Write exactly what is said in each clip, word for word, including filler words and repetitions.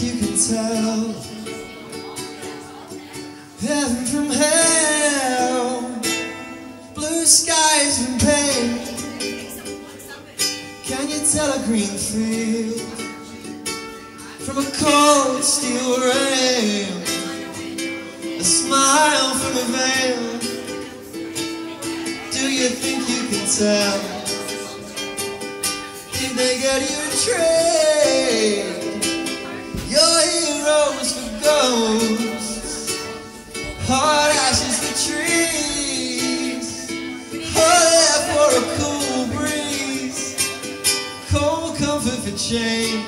you can tell heaven from hell, blue skies from pain? Can you tell a green field from a cold steel rail? A smile from a veil. Do you think you can tell? Did they get you trade your heroes for ghosts, hard ashes for trees, hot air for a cool breeze, cold comfort for change?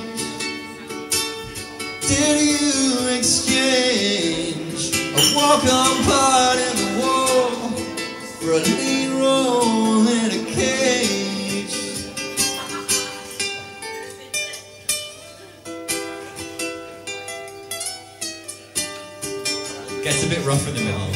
Did you exchange a walk-on part in the wall for a lead role in a cage? Gets a bit rough in the middle.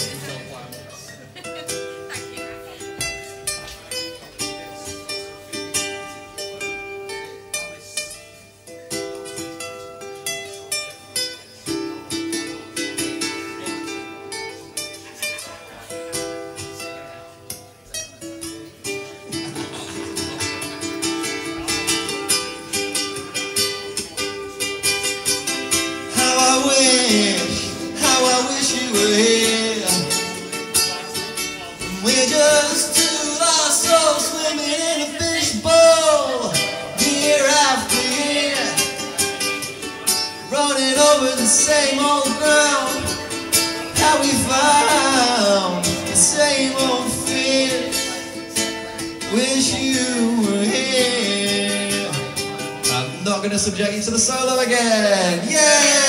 How I wish, how I wish you were here. We're just two lost souls swimming in a fishbowl, year after year, running over the same old ground. How we found the same old fear. Wish you were here. I'm not gonna subject you to the solo again. Yeah!